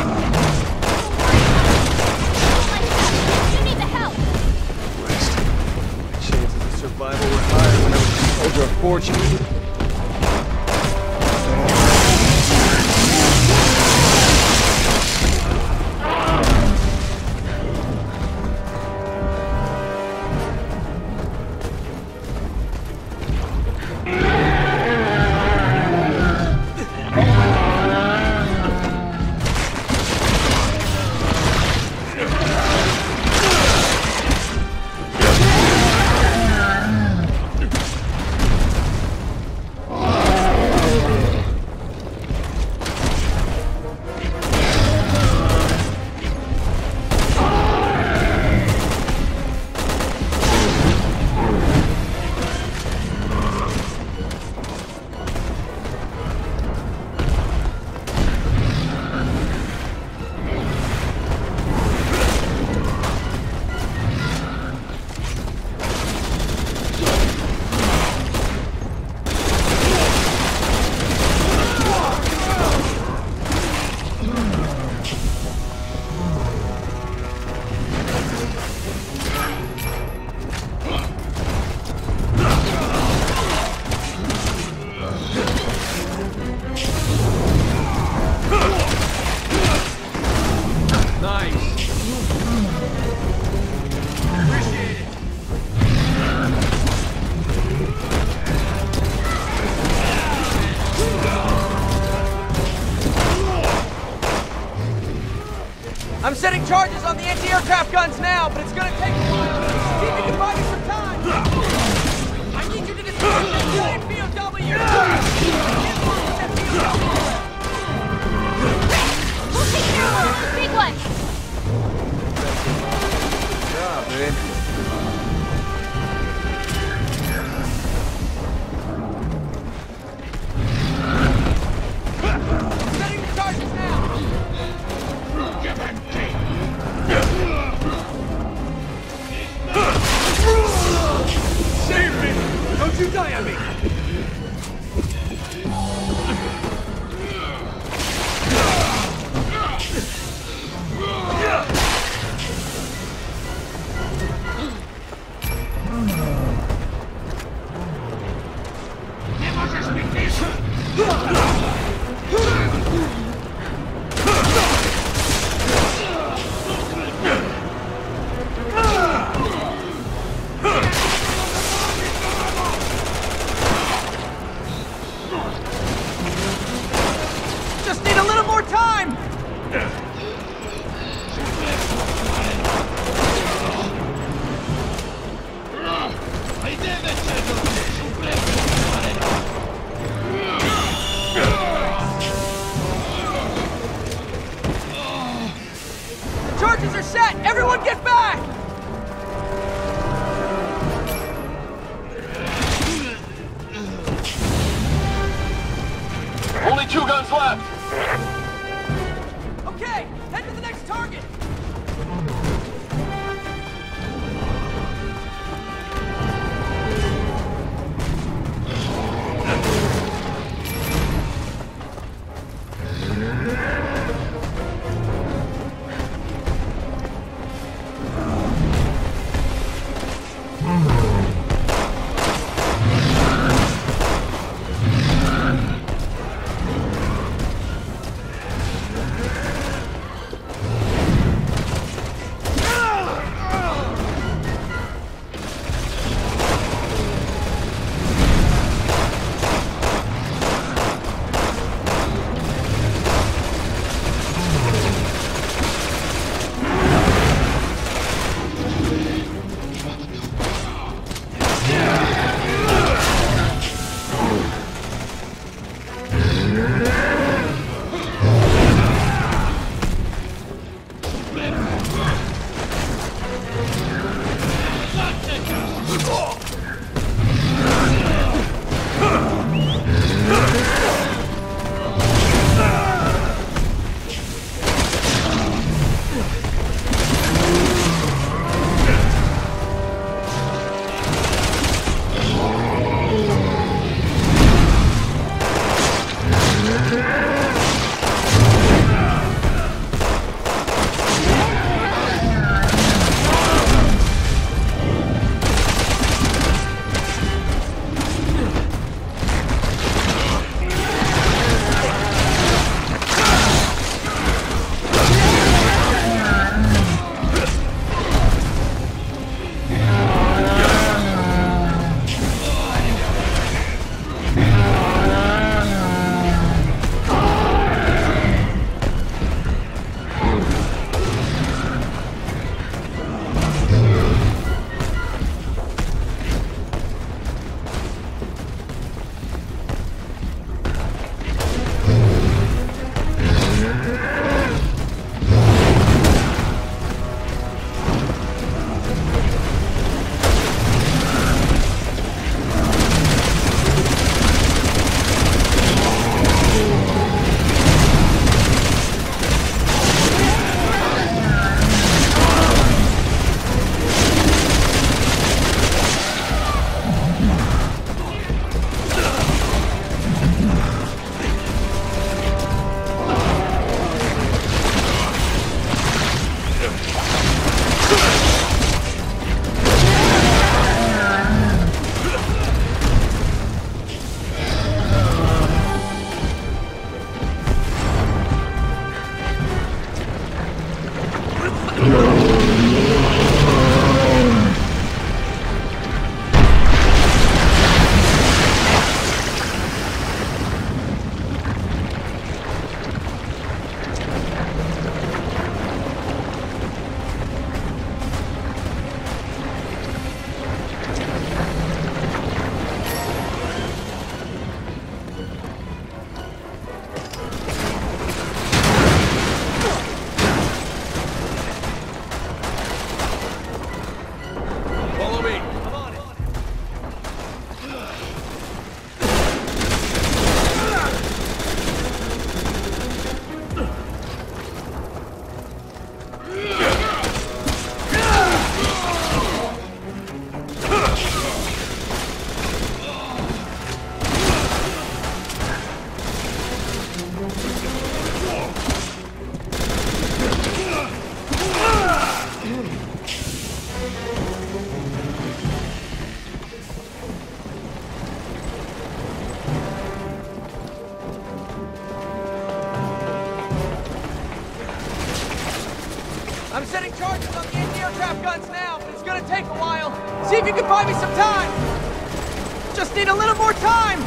You need the help! Christ. My chances of survival were higher when I was a soldier of fortune. I'm setting charges on the anti-aircraft guns now, but it's gonna take a while. See if you can buy me some time. I need you to dispose of that giant POW. We'll take care of her! Big one! Good job, man. Setting the charges now! Save me! Don't you die on me! Just need a little more time! The charges are set! Everyone get back! Only 2 guns left! Okay, head to the next target! I'm setting charges on the anti-aircraft guns now, but it's gonna take a while. See if you can buy me some time! Just need a little more time!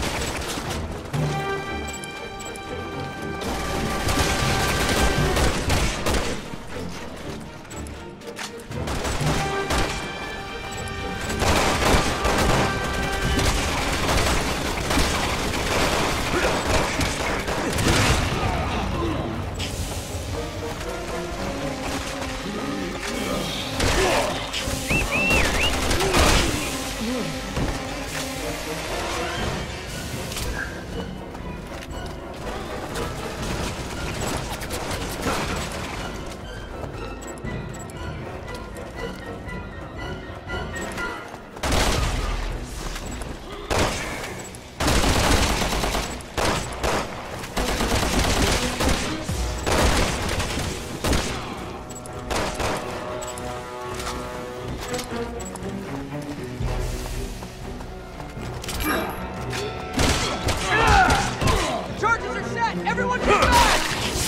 Charges are set! Everyone get back!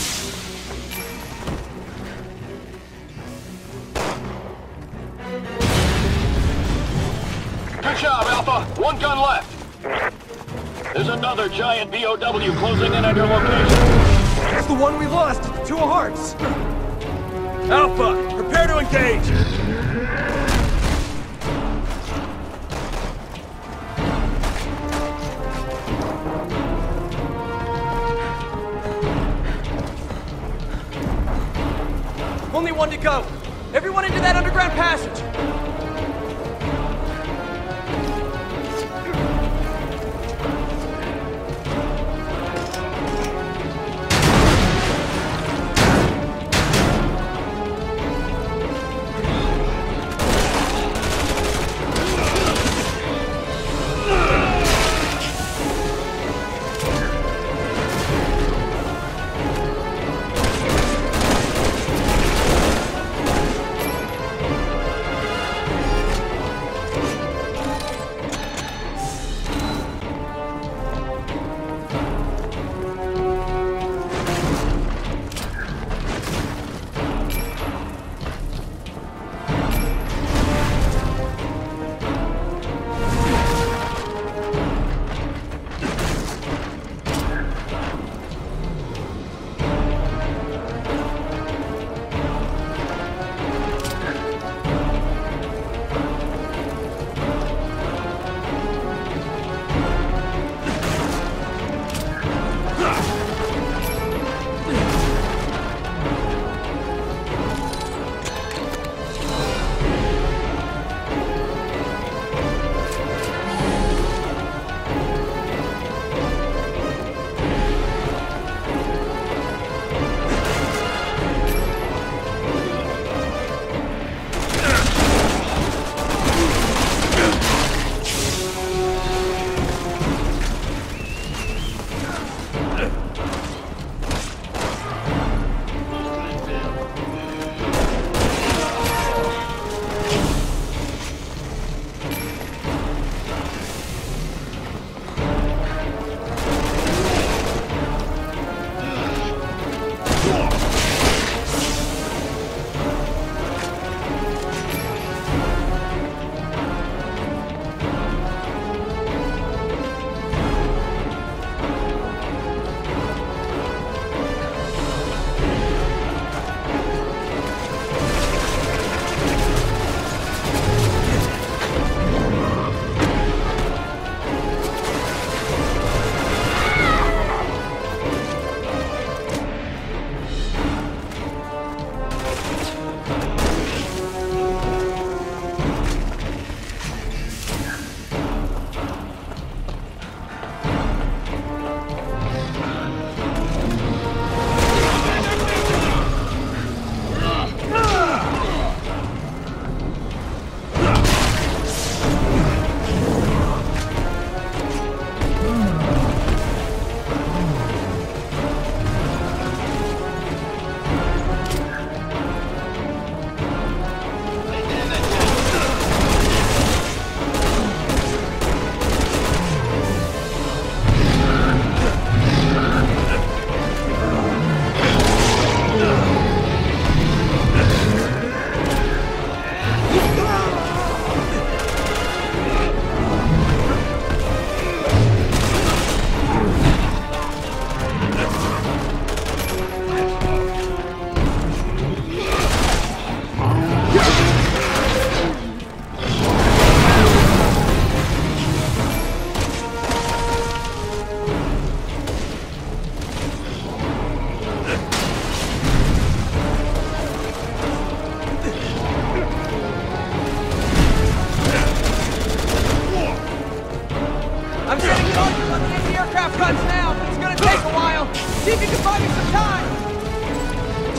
Good job, Alpha. One gun left. There's another giant BOW closing in on your location. It's the one we lost! Two of Hearts! Alpha, prepare to engage! Only one to go. Everyone into that underground passage.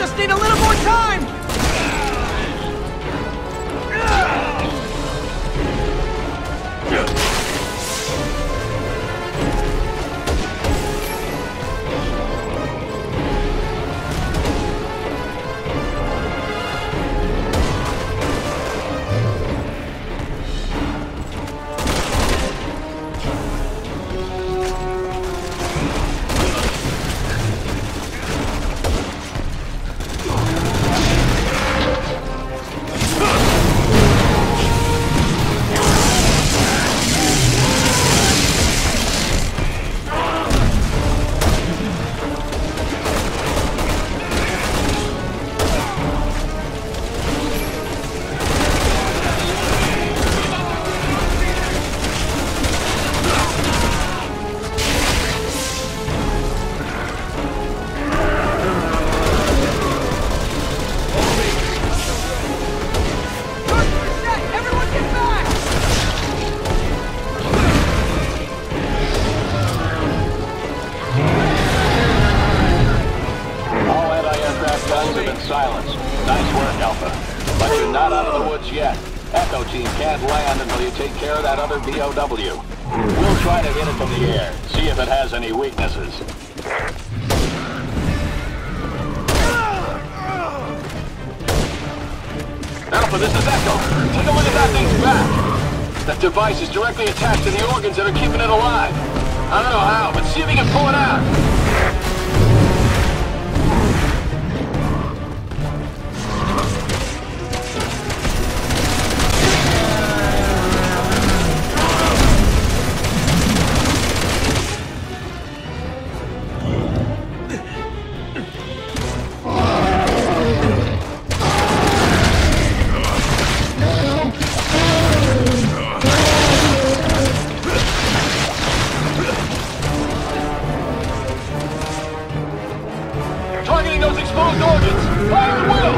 just need a little more time! Silence. Nice work, Alpha. But you're not out of the woods yet. Echo Team can't land until you take care of that other BOW. We'll try to hit it from the air, see if it has any weaknesses. Alpha, this is Echo. Take a look at that thing's back. That device is directly attached to the organs that are keeping it alive. I don't know how, but see if you can pull it out. Targeting those exposed organs! Fire at will!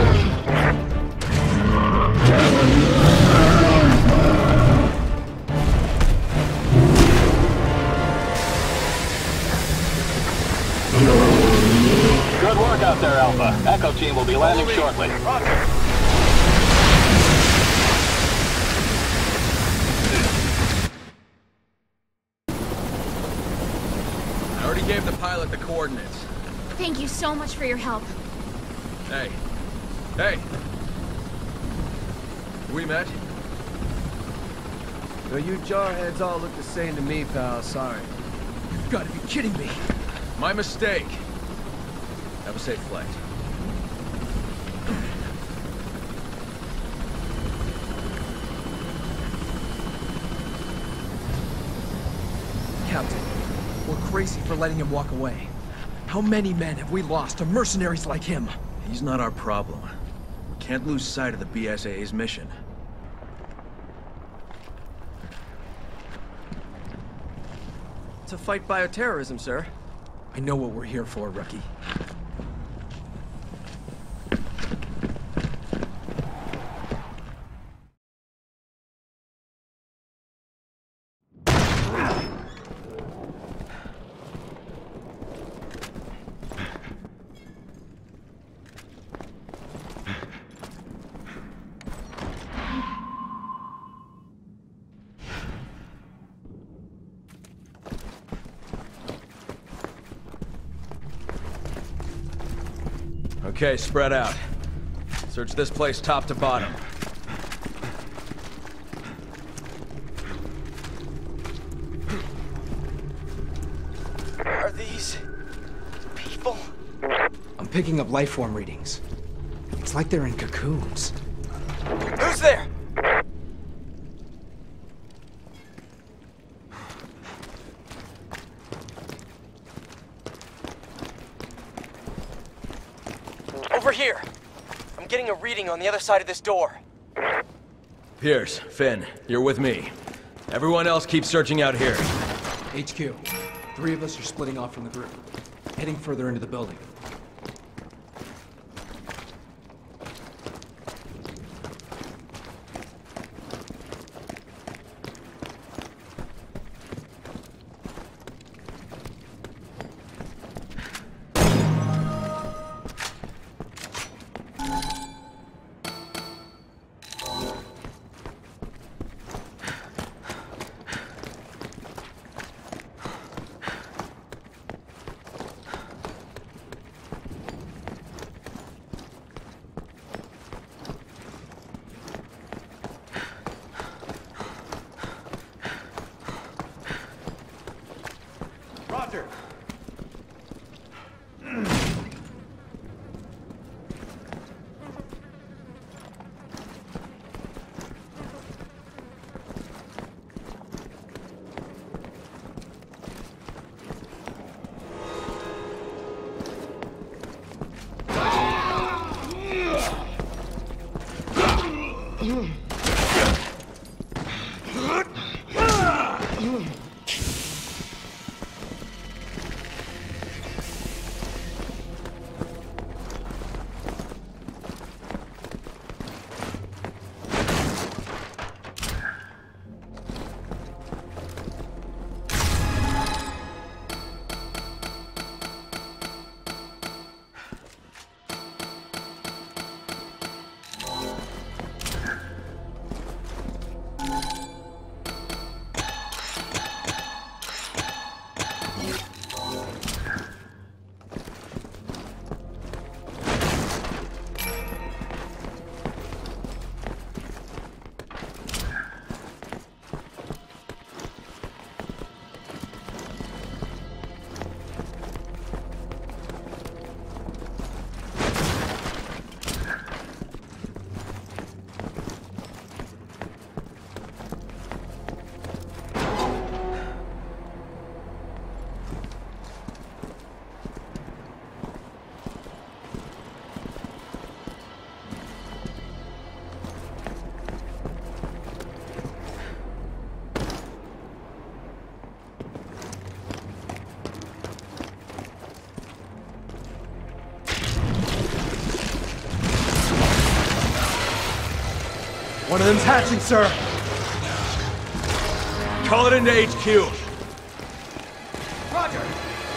Good work out there, Alpha. Echo Team will be landing shortly. I already gave the pilot the coordinates. Thank you so much for your help. Hey. Hey! We met? No, you jarheads all look the same to me, pal. Sorry. You've got to be kidding me! My mistake. Have a safe flight. Captain, we're crazy for letting him walk away. How many men have we lost to mercenaries like him? He's not our problem. We can't lose sight of the BSAA's mission. To fight bioterrorism, sir. I know what we're here for, rookie. Okay, spread out. Search this place top to bottom. Are these people? I'm picking up life form readings. It's like they're in cocoons. Who's there? Over here. I'm getting a reading on the other side of this door. Pierce, Finn, you're with me. Everyone else keep searching out here. HQ, 3 of us are splitting off from the group, heading further into the building. One of them's hatching, sir. Call it into HQ. Roger.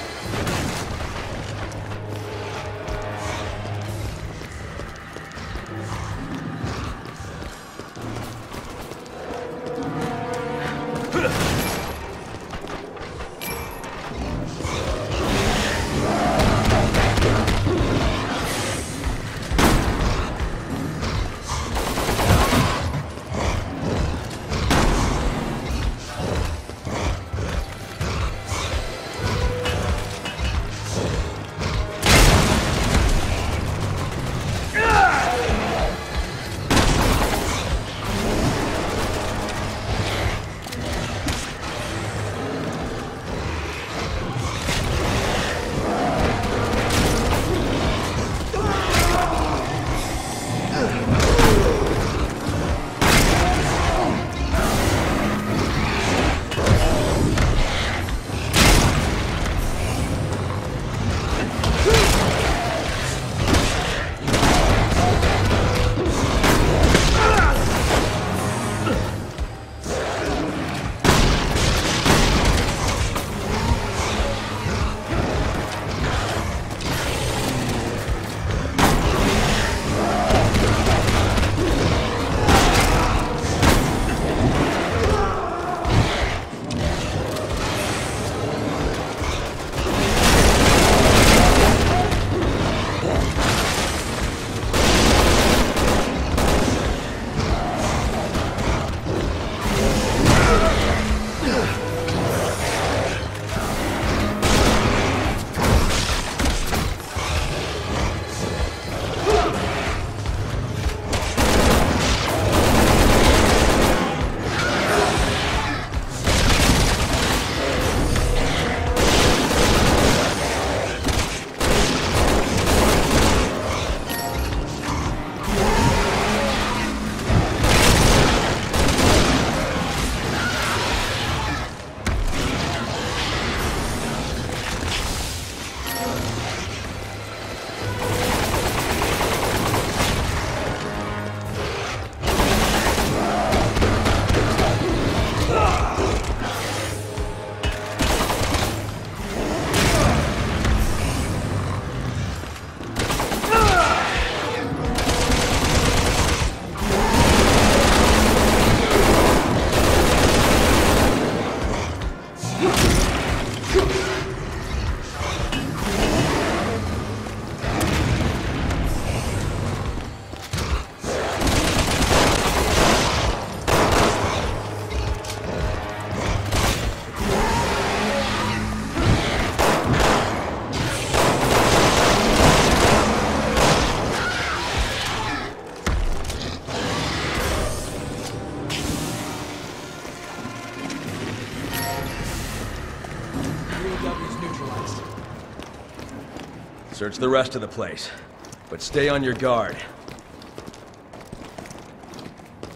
Search the rest of the place, but stay on your guard.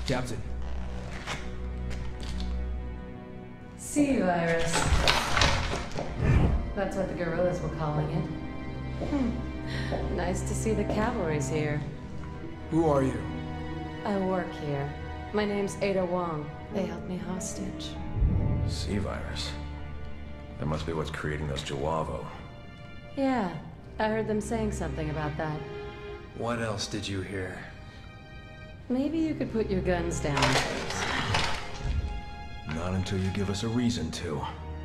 Captain. C-virus. That's what the guerrillas were calling it. Nice to see the cavalry's here. Who are you? I work here. My name's Ada Wong. They held me hostage. C-virus. That must be what's creating those Jawavo. Yeah, I heard them saying something about that. What else did you hear? Maybe you could put your guns down first. Not until you give us a reason to.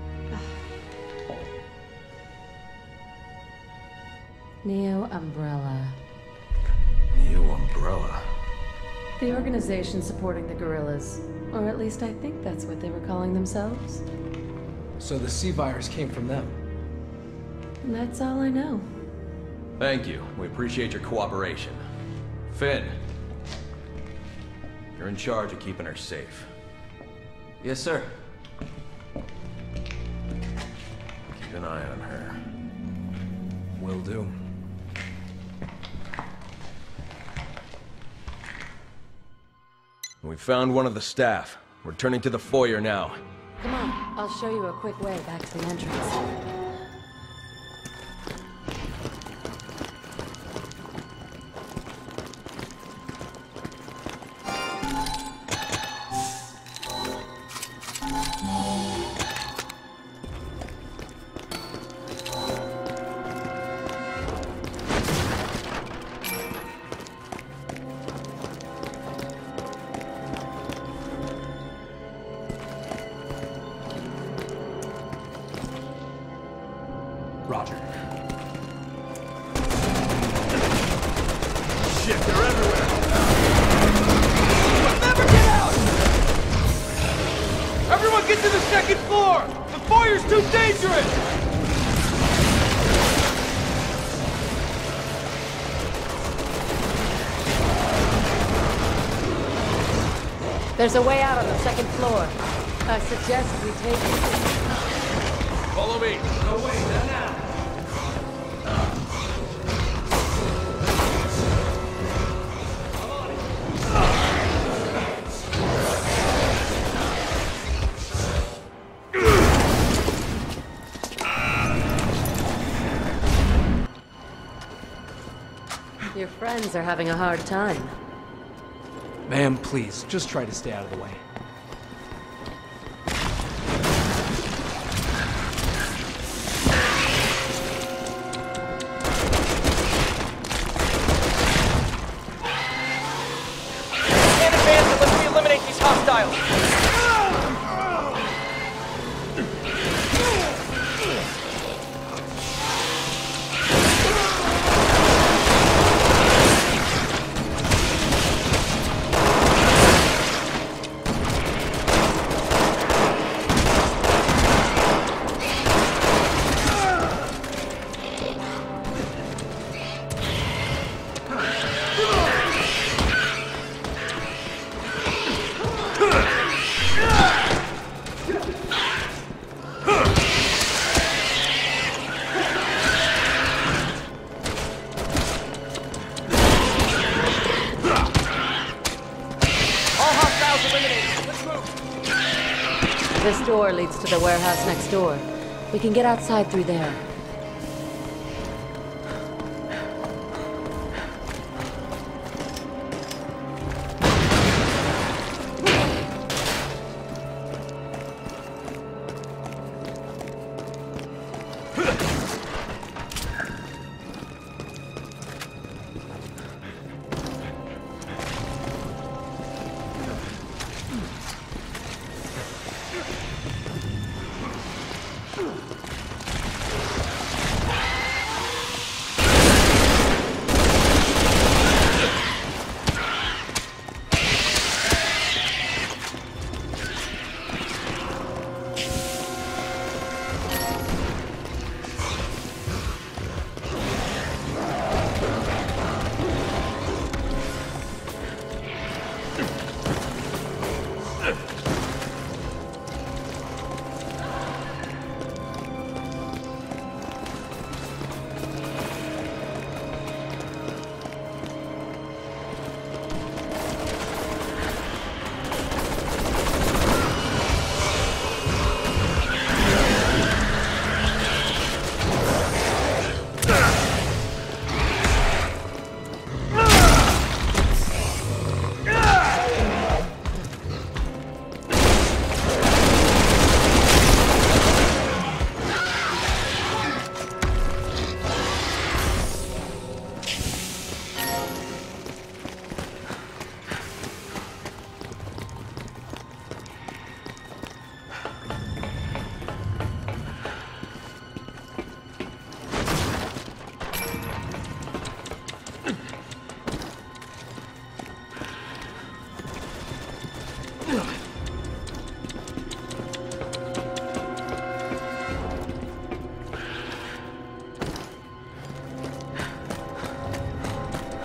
Neo Umbrella. Neo Umbrella. The organization supporting the guerrillas. Or at least I think that's what they were calling themselves. So the C-virus came from them. And that's all I know. Thank you. We appreciate your cooperation. Finn, you're in charge of keeping her safe. Yes, sir. Keep an eye on her. Will do. We found one of the staff. We're turning to the foyer now. Come on, I'll show you a quick way back to the entrance. Roger. Shit, they're everywhere! We'll never get out! Everyone get to the second floor! The foyer's too dangerous! There's a way out on the second floor. I suggest we take it. Follow me! No way, not now! Your friends are having a hard time. Ma'am, please, just try to stay out of the way. Can't advance unless we eliminate these hostiles. This door leads to the warehouse next door. We can get outside through there.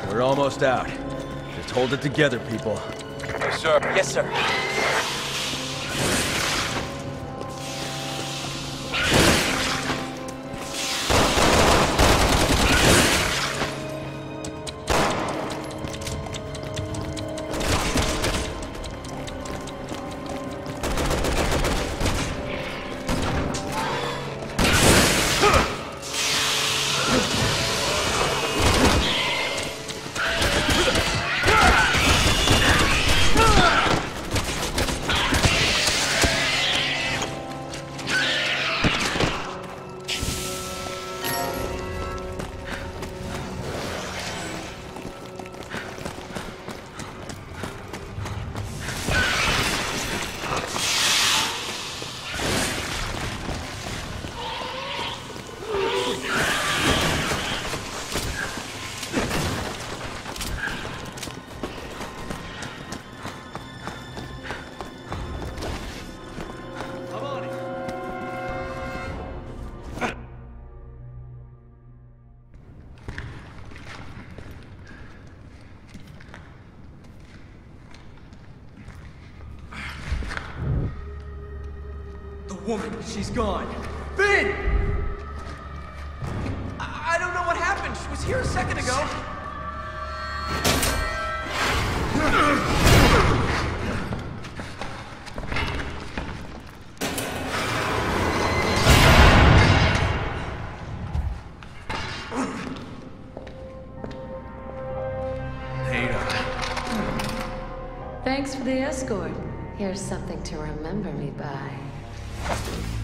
We're almost out. Just hold it together, people. Yes, sir. Yes, sir. Woman, she's gone. Finn! I don't know what happened. She was here a second ago. Thanks for the escort. Here's something to remember me by.